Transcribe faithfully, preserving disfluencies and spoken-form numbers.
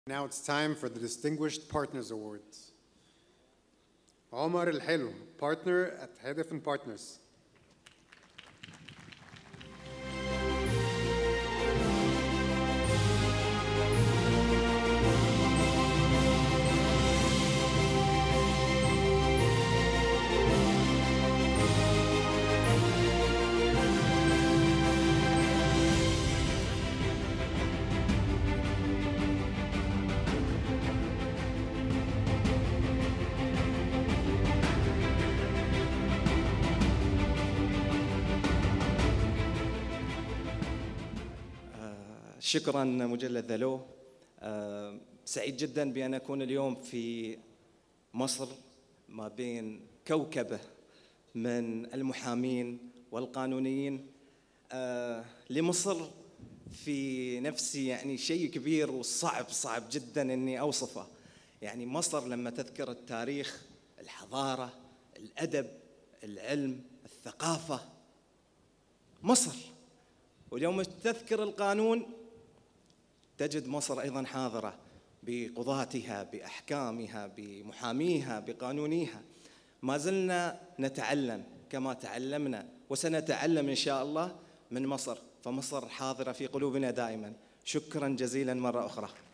Now it's time for the Distinguished Partners Awards. Omar El Helu, partner at Hedef and Partners. شكراً مجلد ذا لو. سعيد جداً بأن أكون اليوم في مصر ما بين كوكبة من المحامين والقانونيين. لمصر في نفسي يعني شيء كبير وصعب صعب جداً أني أوصفه. يعني مصر لما تذكر التاريخ، الحضارة، الأدب، العلم، الثقافة، مصر. واليوم تذكر القانون، تجد مصر أيضاً حاضرة بقضاتها، بأحكامها، بمحاميها، بقانونيها. ما زلنا نتعلم كما تعلمنا وسنتعلم إن شاء الله من مصر، فمصر حاضرة في قلوبنا دائماً. شكراً جزيلاً مرة أخرى.